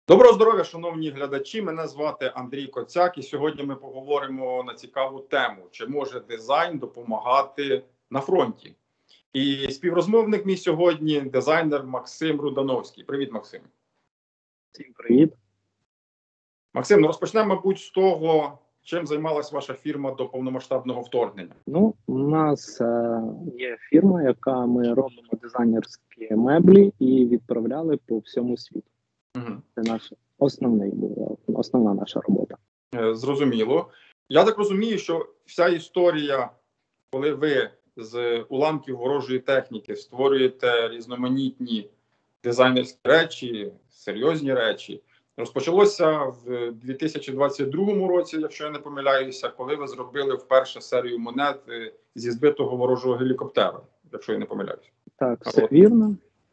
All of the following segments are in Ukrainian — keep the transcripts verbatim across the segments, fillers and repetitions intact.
Доброго здоров'я, шановні глядачі. Мене звати Андрій Коцяк, і сьогодні ми поговоримо на цікаву тему: чи може дизайн допомагати на фронті? І співрозмовник мій сьогодні – дизайнер Максим Рудановський. Привіт, Максим. Всім привіт. Максим, ну розпочнемо, мабуть, з того, чим займалась ваша фірма до повномасштабного вторгнення. Ну, у нас е, є фірма, яка ми робимо дизайнерські меблі і відправляли по всьому світу. Угу. Це наш основний була, основна наша робота. Е, зрозуміло. Я так розумію, що вся історія, коли ви з уламків ворожої техніки створюєте різноманітні дизайнерські речі, серйозні речі, розпочалося в дві тисячі двадцять другому році, якщо я не помиляюся, коли ви зробили вперше серію монет зі збитого ворожого гелікоптера, якщо я не помиляюся. Так, все От. вірно.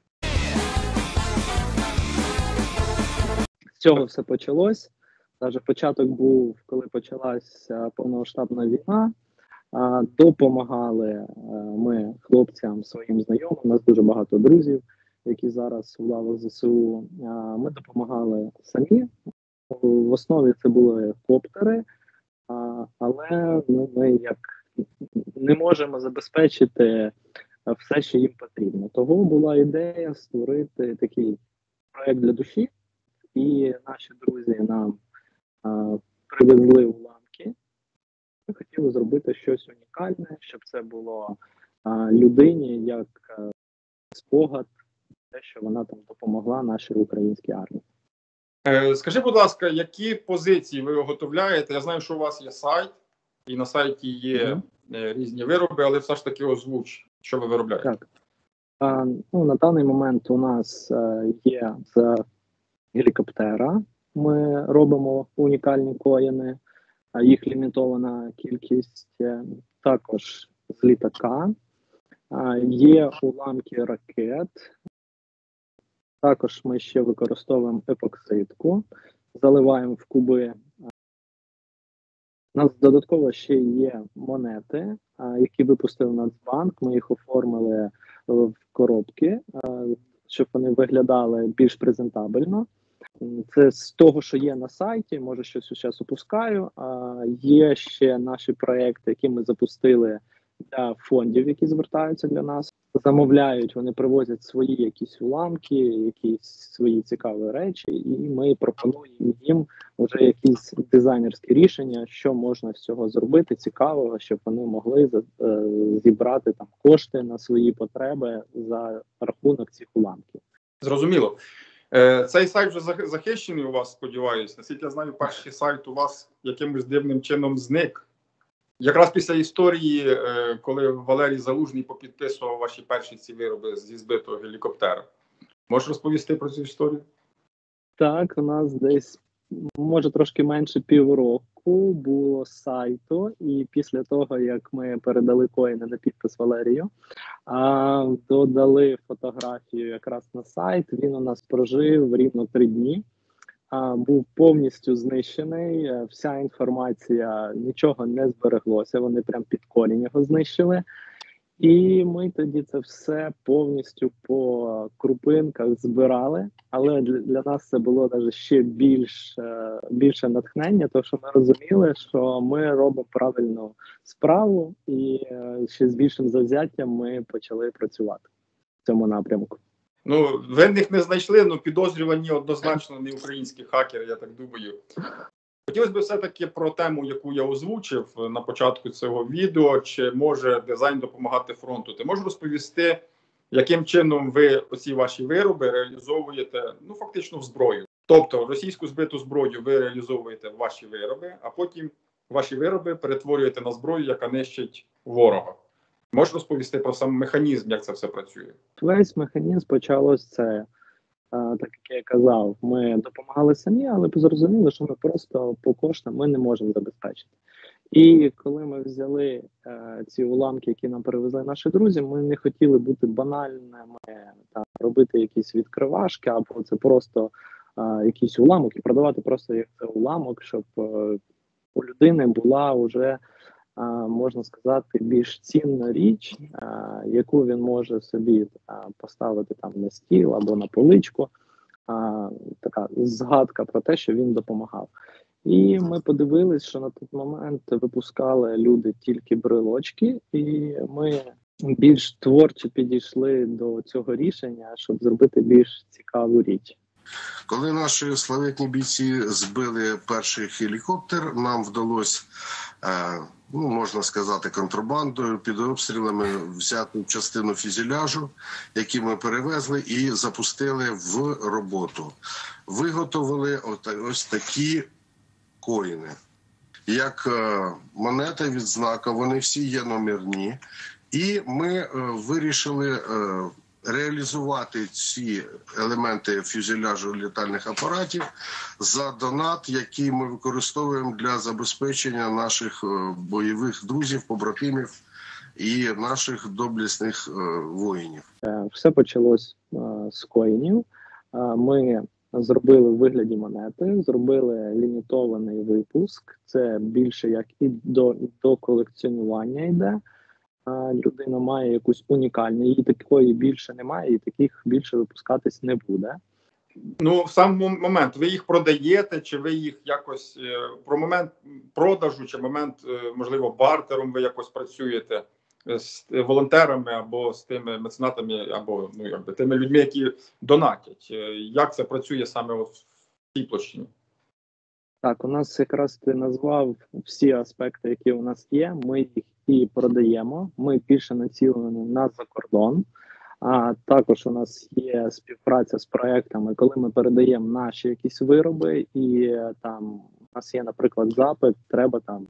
З цього все почалось. Навіть початок був, коли почалася повномасштабна війна. Допомагали ми хлопцям, своїм знайомим, у нас дуже багато друзів, які зараз у лавах ЗСУ. Ми допомагали самі. В основі це були коптери, але ну, ми як не можемо забезпечити все, що їм потрібно. Того була ідея створити такий проєкт для душі, і наші друзі нам а, привезли уламки. Ми хотіли зробити щось унікальне, щоб це було а, людині як а, спогад, те, що вона там допомогла нашій українській армії. Е, скажи, будь ласка, які позиції ви виготовляєте? Я знаю, що у вас є сайт, і на сайті є mm-hmm. е, різні вироби, але все ж таки озвуч, що ви виробляєте. Так. А, ну, на даний момент у нас а, є з гелікоптера. Ми робимо унікальні коїни, а їх лімітована кількість. Також з літака. А, є уламки ракет. Також ми ще використовуємо епоксидку, заливаємо в куби. У нас додатково ще є монети, які випустив Нацбанк. Ми їх оформили в коробки, щоб вони виглядали більш презентабельно. Це з того, що є на сайті, може щось зараз опускаю. Є ще наші проекти, які ми запустили для фондів, які звертаються для нас. Замовляють, вони привозять свої якісь уламки, якісь свої цікаві речі, і ми пропонуємо їм вже якісь дизайнерські рішення, що можна з цього зробити цікавого, щоб вони могли е, зібрати там кошти на свої потреби за рахунок цих уламків. Зрозуміло. Е, цей сайт вже захищений у вас, сподіваюся. Наскільки я знаю, перший сайт у вас якимось дивним чином зник. Якраз після історії, коли Валерій Залужний попідписував ваші перші ці вироби зі збитого гелікоптера. Можеш розповісти про цю історію? Так, у нас десь, може, трошки менше півроку було сайту, і після того, як ми передали коїни на підпис Валерію, а, додали фотографію якраз на сайт, він у нас прожив рівно три дні. А, був повністю знищений, вся інформація, нічого не збереглося, вони прям під корінь його знищили. І ми тоді це все повністю по крупинках збирали, але для, для нас це було навіть ще більш, більше натхнення, тому що ми розуміли, що ми робимо правильну справу, і ще з більшим завзяттям ми почали працювати в цьому напрямку. Ну, винних не знайшли, але підозрювані однозначно не українські хакери, я так думаю. Хотілося б все-таки про тему, яку я озвучив на початку цього відео, чи може дизайн допомагати фронту. Ти можеш розповісти, яким чином ви оці ваші вироби реалізовуєте, ну, фактично в зброю? Тобто, російську збиту зброю ви реалізовуєте в ваші вироби, а потім ваші вироби перетворюєте на зброю, яка нищить ворога. Можеш розповісти про сам механізм, як це все працює? Весь механізм почалось це, так як я казав, ми допомагали самі, але зрозуміли, що ми просто по коштам ми не можемо забезпечити. І коли ми взяли е, ці уламки, які нам привезли наші друзі, ми не хотіли бути банальними, та, робити якісь відкривашки, або це просто е, якийсь уламок, і продавати просто як це уламок, щоб е, у людини була вже, можна сказати, більш цінна річ, яку він може собі поставити там на стіл або на поличку. а, така згадка про те, що він допомагав. І ми подивились, що на той момент випускали люди тільки брелочки, і ми більш творчо підійшли до цього рішення, щоб зробити більш цікаву річ. Коли наші славетні бійці збили перший гелікоптер, нам вдалося, ну, можна сказати, контрабандою, під обстрілами взяти частину фюзеляжу, який ми перевезли, і запустили в роботу. Виготовили ось такі коїни. Як монета, відзнака, вони всі є номерні. І ми вирішили реалізувати ці елементи фюзеляжу літальних апаратів за донат, який ми використовуємо для забезпечення наших бойових друзів, побратимів і наших доблесних воїнів. Все почалось з коїнів. Ми зробили в вигляді монети, зробили лімітований випуск. Це більше як і до, до колекціонування йде. Людина має якусь унікальну, її такої більше немає, і таких більше випускатись не буде. Ну, в сам момент, ви їх продаєте, чи ви їх якось, про момент продажу, чи момент, можливо, бартером ви якось працюєте з волонтерами або з тими меценатами, або, ну, якби, тими людьми, які донатять. Як це працює саме в цій площині? Так, у нас якраз ти назвав всі аспекти, які у нас є, ми їх і продаємо, ми більше націлені на закордон, а також у нас є співпраця з проектами, коли ми передаємо наші якісь вироби, і там у нас є, наприклад, запит, треба там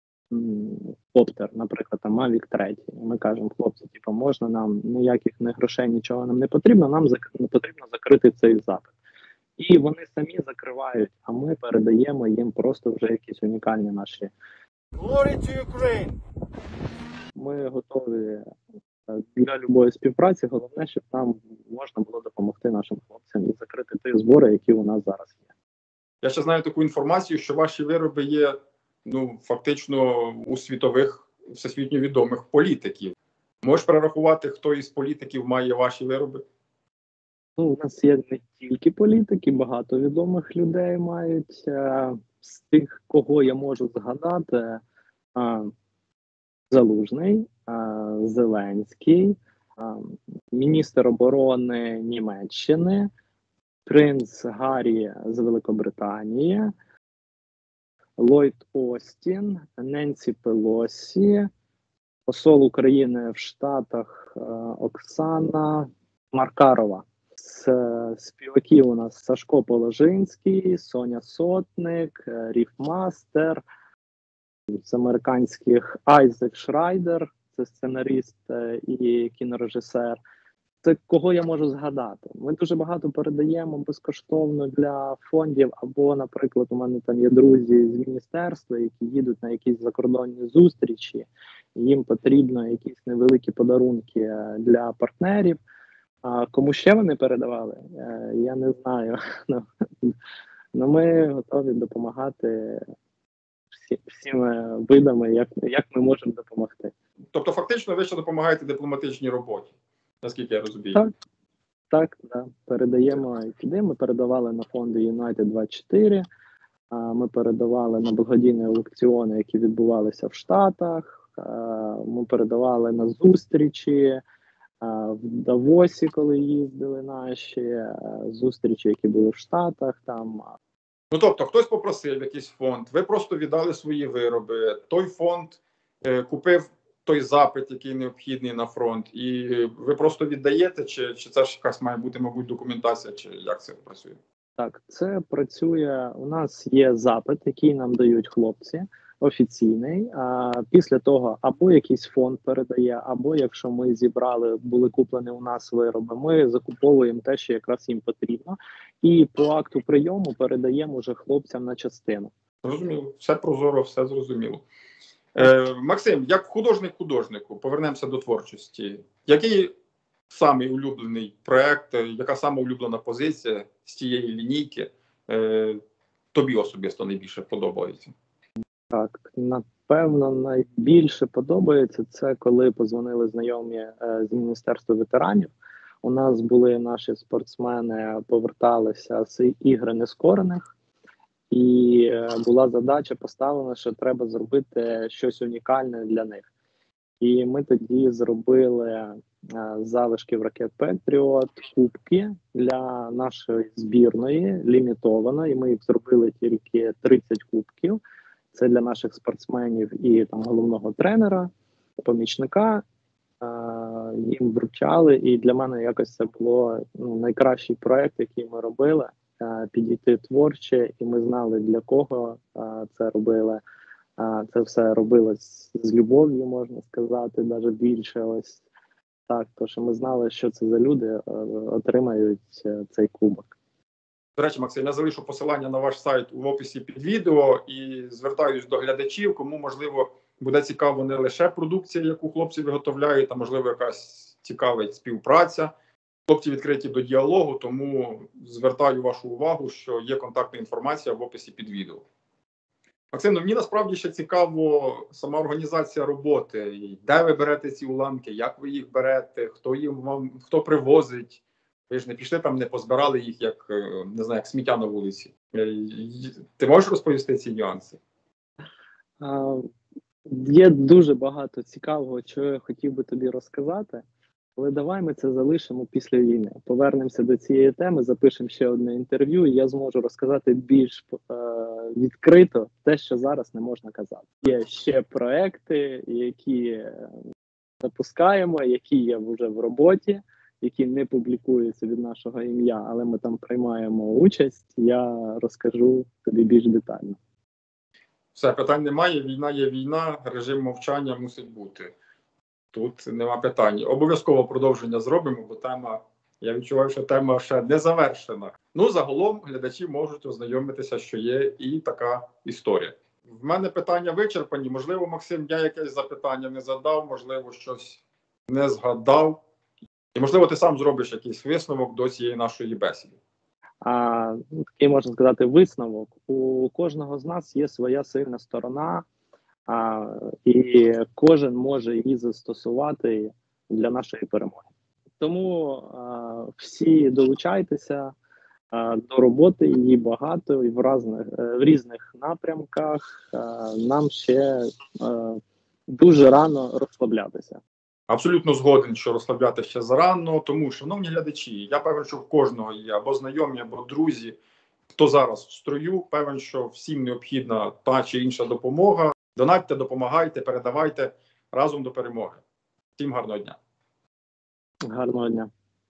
коптер, наприклад, там Mavic три. Ми кажемо, хлопці, типу, можна нам ніяких не грошей, нічого нам не потрібно, нам зак- потрібно закрити цей запит. І вони самі закривають, а ми передаємо їм просто вже якісь унікальні наші. Glory to Ukraine! Ми готові для любої співпраці, головне, щоб нам можна було допомогти нашим хлопцям і закрити ті збори, які у нас зараз є. Я ще знаю таку інформацію, що ваші вироби є, ну, фактично у світових, всесвітньо відомих політиків. Можеш перерахувати, хто із політиків має ваші вироби? Ну, у нас є не тільки політики, багато відомих людей мають. З тих, кого я можу згадати, Залужний, Зеленський, міністр оборони Німеччини, принц Гаррі з Великобританії, Ллойд Остін, Ненсі Пелосі, посол України в Штатах Оксана Маркарова. З співаків у нас Сашко Положинський, Соня Сотник, Ріфмастер, з американських Айзек Шрайдер, це сценарист і кінорежисер. Це кого я можу згадати. Ми дуже багато передаємо безкоштовно для фондів, або, наприклад, у мене там є друзі з міністерства, які їдуть на якісь закордонні зустрічі, їм потрібно якісь невеликі подарунки для партнерів. А кому ще вони передавали, я не знаю. Но ми готові допомагати всі, всіми видами, як, як ми можемо допомогти. Тобто, фактично, ви ще допомагаєте дипломатичній роботі, наскільки я розумію? Так, так, да. Передаємо і туди. Ми передавали на фонди Юнайтед двадцять чотири, ми передавали на благодійні аукціони, які відбувалися в Штатах, ми передавали на зустрічі, в Давосі, коли їздили наші, зустрічі, які були в Штатах. Там. Ну, тобто, хтось попросив якийсь фонд, ви просто віддали свої вироби, той фонд е, купив той запит, який необхідний на фронт, і ви просто віддаєте, чи, чи це ж якась має бути, мабуть, документація, чи як це працює? Так, це працює, у нас є запит, який нам дають хлопці, офіційний, а після того або якийсь фонд передає, або якщо ми зібрали, були куплені у нас вироби, ми закуповуємо те, що якраз їм потрібно, і по акту прийому передаємо вже хлопцям на частину. Зрозуміло, все прозоро, все зрозуміло. Е, Максим, як художник художнику, повернемося до творчості. Який самий улюблений проект, яка сама улюблена позиція з цієї лінійки е, тобі особисто найбільше подобається? Так, напевно, найбільше подобається це, коли позвонили знайомі е, з Міністерства ветеранів. У нас були наші спортсмени, поверталися з ігри нескорених, і була задача поставлена, що треба зробити щось унікальне для них. І ми тоді зробили з залишків ракет Петріот кубки для нашої збірної, лімітовано, і ми їх зробили тільки тридцять кубків. Це для наших спортсменів і там головного тренера, помічника. Їм вручали, і для мене якось це було ну, найкращий проект, який ми робили. Підійти творче, і ми знали, для кого це робили. Це все робилось з любов'ю, можна сказати, навіть більше. Ось так, то що ми знали, що це за люди отримають цей кубок. До речі, Максим, я залишу посилання на ваш сайт в описі під відео і звертаюсь до глядачів, кому, можливо, буде цікаво не лише продукція, яку хлопці виготовляють, а, можливо, якась цікавить співпраця. Хлопці відкриті до діалогу, тому звертаю вашу увагу, що є контактна інформація в описі під відео. Максим, ну, мені насправді ще цікаво сама організація роботи. Де ви берете ці уламки, як ви їх берете, хто їм вам, хто привозить. Ви ж не пішли там, не позбирали їх, як, не знаю, як сміття на вулиці. Ти можеш розповісти ці нюанси? А, є дуже багато цікавого, що я хотів би тобі розказати. Але давай ми це залишимо після війни. Повернемося до цієї теми, запишемо ще одне інтерв'ю, і я зможу розказати більш е, відкрито те, що зараз не можна казати. Є ще проекти, які запускаємо, які є вже в роботі, які не публікуються від нашого ім'я, але ми там приймаємо участь. Я розкажу тобі більш детально. Все, питань немає. Війна є війна, режим мовчання мусить бути. Тут нема питань. Обов'язково продовження зробимо, бо тема, я відчуваю, що тема ще не завершена. Ну, загалом глядачі можуть ознайомитися, що є і така історія. В мене питання вичерпані. Можливо, Максим, я якесь запитання не задав, можливо, щось не згадав. І, можливо, ти сам зробиш якийсь висновок до цієї нашої бесіди. А, такий, можна сказати, висновок. У кожного з нас є своя сильна сторона, А, і кожен може її застосувати для нашої перемоги. Тому а, всі долучайтеся а, до роботи, її багато і в різних, в різних напрямках. А, нам ще а, дуже рано розслаблятися. Абсолютно згоден, що розслабляти ще зарано, тому, шановні глядачі, я певен, що в кожного є або знайомі, або друзі, хто зараз в строю, певен, що всім необхідна та чи інша допомога. Донатьте, допомагайте, передавайте разом до перемоги. Всім гарного дня. Гарного дня.